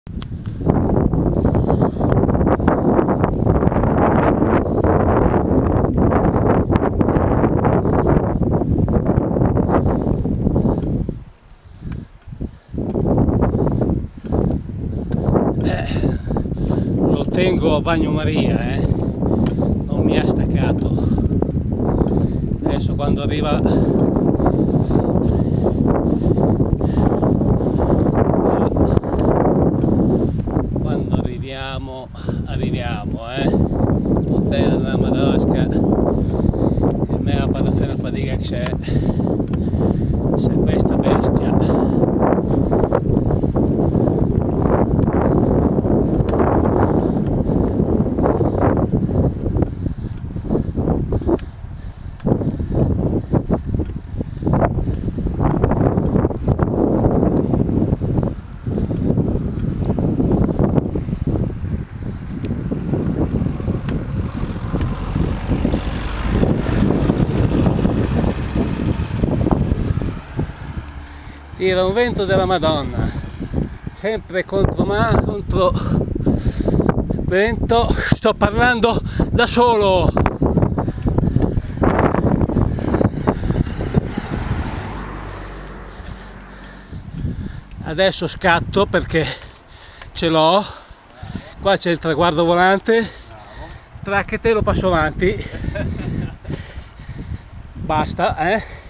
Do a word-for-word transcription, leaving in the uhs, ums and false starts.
Lo tengo a bagnomaria, eh? Non mi ha staccato. Adesso quando arriva quando arriviamo arriviamo eh Montella della Madosca, che me la vado a fare la fatica che c'è se questa bestia. Tira un vento della Madonna, sempre contro ma contro vento, sto parlando da solo. Adesso scatto perché ce l'ho, qua c'è il traguardo volante, tra che te lo passo avanti, basta eh.